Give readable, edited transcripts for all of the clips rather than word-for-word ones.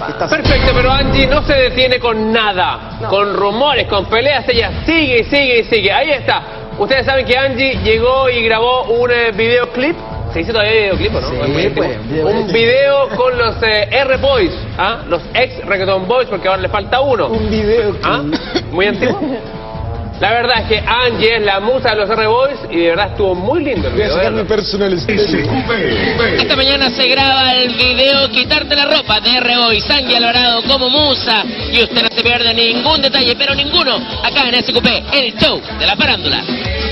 Perfecto, pero Angie no se detiene con nada. No. Con rumores, con peleas, ella sigue y sigue y sigue. Ahí está. Ustedes saben que Angie llegó y grabó un videoclip. ¿Se dice todavía videoclip o no? Sí, pues, un video con los R-Boys, ¿ah? Los ex Reggaeton Boys, porque ahora le falta uno. Un videoclip. ¿Ah? Muy antiguo. La verdad es que Angie es la musa de los R-Boys y de verdad estuvo muy lindo el video. Esta mañana se graba el video Quitarte la ropa de R-Boys, Angie Alvarado como musa, y usted no se pierde ningún detalle, pero ninguno, acá en SQP, el show de la farándula.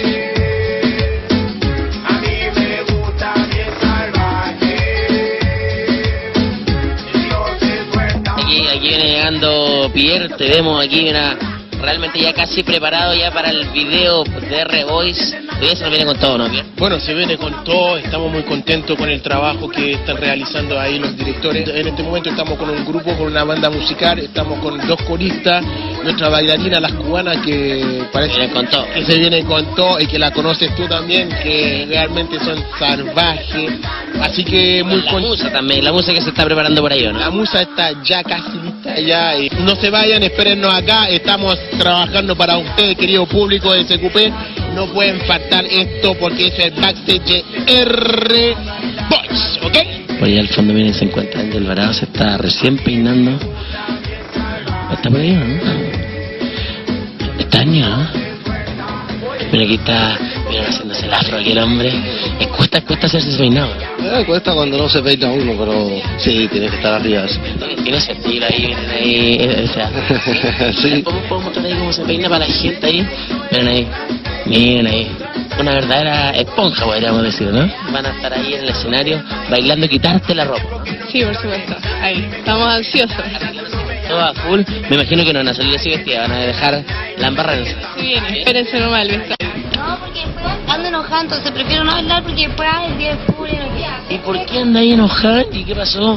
Aquí viene llegando Pierre, te vemos aquí, mira, realmente ya casi preparado ya para el video de R-Boys. Todavía se nos viene con todo, ¿no, Pierre? Bueno, se viene con todo, estamos muy contentos con el trabajo que están realizando ahí los directores. En este momento estamos con un grupo, con una banda musical, estamos con 2 coristas, nuestra bailarina, las cubanas, que parece que se vienen con todo y que la conoces tú también, que realmente son salvajes. Así que muy la musa también, la musa que se está preparando por ahí, ¿no? La musa está ya casi lista ya. Y no se vayan, espérennos acá, estamos trabajando para ustedes, querido público de SQP. No pueden faltar esto porque es el backstage de R-Boys, ¿ok? Por allá al fondo, miren, se encuentra Angie Alvarado, se está recién peinando. ¿Está por ahí, no? Está Angie, ¿no? Mira, aquí está, mira, haciéndose el afro aquí el hombre. Cuesta hacerse ese peinado. Cuesta cuando no se peina uno, pero sí, tiene que estar arriba. Tiene sentido ahí, o sea, ¿sí? ¿Podemos mostrar ahí cómo se peina para la gente ahí? Miren ahí, una verdadera esponja, podríamos decir, ¿no? Van a estar ahí en el escenario bailando Quitarte la ropa. Sí, por supuesto, ahí, estamos ansiosos. Todo a full, me imagino que no van a salir así vestidas, van a dejar la embarranza. Sí, bien, espérense nomás el vestuario. No, porque después ando enojada, entonces prefiero no hablar porque después el día de fútbol y no quiero. ¿Y por qué anda ahí enojada? ¿Y qué pasó?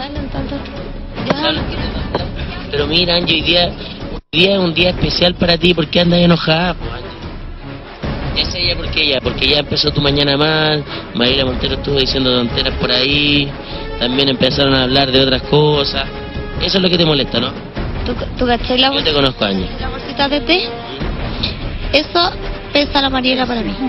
Pero mira, Angie, hoy día es un día especial para ti, ¿por qué andas enojada? Pues, Angie. Ya sé ella, porque ya empezó tu mañana mal, Mariela Montero estuvo diciendo tonteras por ahí, también empezaron a hablar de otras cosas. Eso es lo que te molesta, ¿no? ¿Tú cachai la Yo te conozco, Angie. ¿La bolsita de té? Eso pesa la Mariela para mí.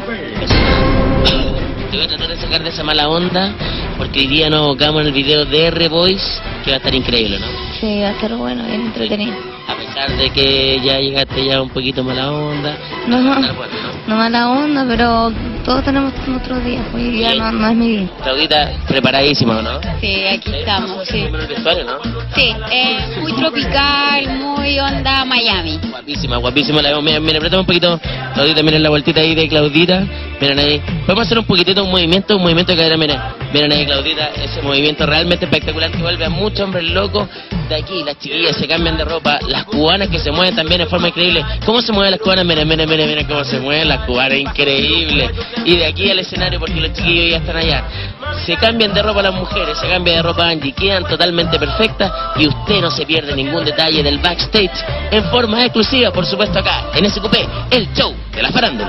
Te voy a tratar de sacar de esa mala onda, porque hoy día nos abocamos en el video de R-Boys, que va a estar increíble, ¿no? Sí, va a estar bueno, bien entretenido. A pesar de que ya llegaste ya un poquito mala onda. No mala onda, pero todos tenemos nuestros días, hoy día no es mi día. Claudita, preparadísima, ¿no? Sí, aquí estamos, sí. El vestuario, ¿no? Sí, muy tropical, muy onda Miami. Guapísima, la vemos. Miren, apretamos un poquito, Claudita, miren la vueltita ahí de Claudita, miren ahí. Podemos hacer un poquitito un movimiento de cadera, miren ahí, Claudita, ese movimiento realmente espectacular que vuelve a muchos hombres locos. De aquí, las chiquillas se cambian de ropa, las cubanas que se mueven también de forma increíble. ¿Cómo se mueven las cubanas? Miren cómo se mueven las cubanas, increíble. Y de aquí al escenario, porque los chiquillos ya están allá. Se cambian de ropa las mujeres, se cambia de ropa Angie, quedan totalmente perfectas y usted no se pierde ningún detalle del backstage en forma exclusiva, por supuesto acá, en SQP, el show de la farándula.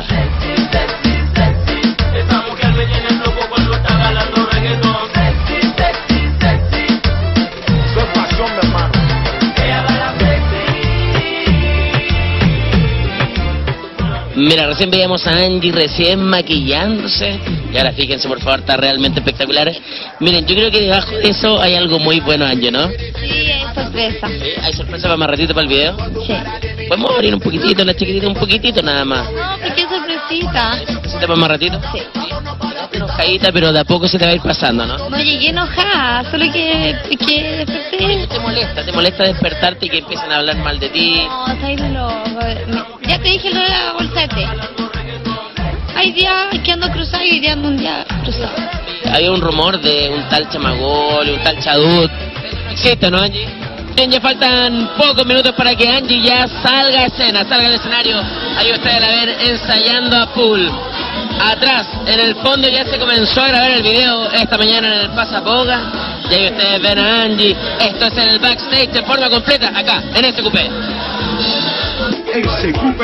Mira, recién veíamos a Angie recién maquillándose y ahora fíjense por favor, está realmente espectacular. Miren, yo creo que debajo de eso hay algo muy bueno, Angie, ¿no? Sí, hay sorpresa. ¿Sí? ¿Hay sorpresa para más ratito para el video? Sí. ¿Podemos abrir un poquitito, la chiquitita, un poquitito nada más? No, ¿por qué sorpresita? ¿Sorpresita para más ratito? Sí. Estás enojadita, pero de a poco se te va a ir pasando, ¿no? No llegué enojada, solo que desperté. ¿Te molesta despertarte y que empiecen a hablar mal de ti? No, estáis loco. Ya te dije lo de la bolsa de té. Hay días que ando cruzado y hoy día ando un día cruzado. Había un rumor de un tal Chamagol, un tal Chadut. ¿Existe, no, Angie? Bien, ya faltan pocos minutos para que Angie ya salga a escena, salga al escenario. Ahí ustedes la ven ensayando a full. Atrás, en el fondo ya se comenzó a grabar el video esta mañana en el Pasapoga. Y ahí ustedes ven a Angie. Esto es en el backstage de forma completa, acá, en SQP. SQP.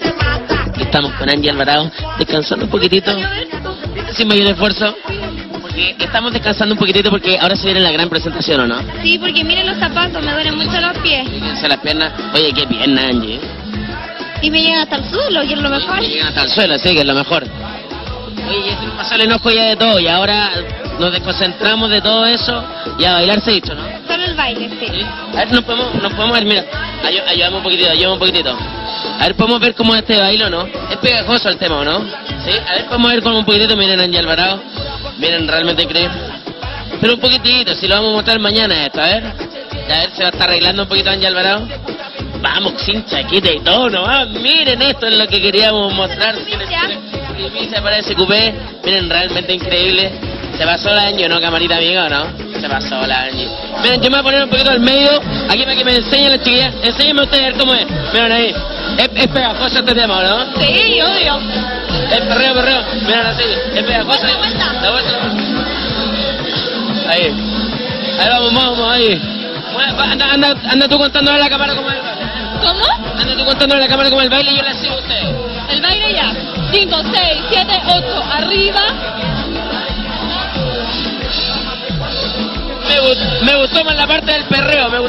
Estamos con Angie Alvarado, descansando un poquitito, sin mayor esfuerzo. Estamos descansando un poquitito porque ahora se viene la gran presentación, ¿o no? Sí, porque miren los zapatos, me duelen mucho los pies. Fíjense las piernas. Oye, qué pierna, Angie. Y me llegan hasta el suelo, que es lo mejor. Me llegan hasta el suelo, sí, que es lo mejor. Oye, ya se nos pasó el enojo ya de todo y ahora nos desconcentramos de todo eso y a bailar se ha dicho, ¿no? Solo el baile, sí. ¿Sí? A ver, nos podemos ver, mira, ayudamos un poquitito. A ver, podemos ver cómo es este baile, ¿o no? Es pegajoso el tema, ¿o no? Sí, a ver, podemos ver como un poquitito, miren Angie Alvarado, miren, realmente increíble. Pero un poquitito, si lo vamos a mostrar mañana esto, a ver, se va a estar arreglando un poquito Angie Alvarado. Vamos, sin chaqueta y todo, nomás, miren, esto es lo que queríamos mostrar. Primicia para ese cupé, miren, realmente increíble. Se pasó la Angie, ¿no, camarita amiga, o no? Se pasó la Angie. Miren, yo me voy a poner un poquito al medio, aquí para que me enseñen las chiquillas. Enséñenme ustedes a ver cómo es. Miren ahí. Es pegajoso este tema, ¿no? Sí, obvio. Es perreo. Miren así. Es pegajoso. La vuelta. Ahí. Ahí vamos, ahí. Anda tú contándole a la cámara cómo es el baile. ¿Cómo? Anda tú contándole a la cámara cómo es el baile y yo la sigo a ustedes. El baile ya. 5, 6, 7, 8, arriba. Me gustó más la parte del perreo, A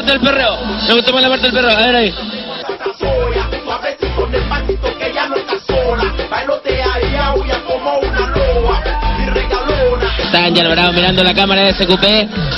ver ahí. Está Angie Alvarado mirando la cámara de SQP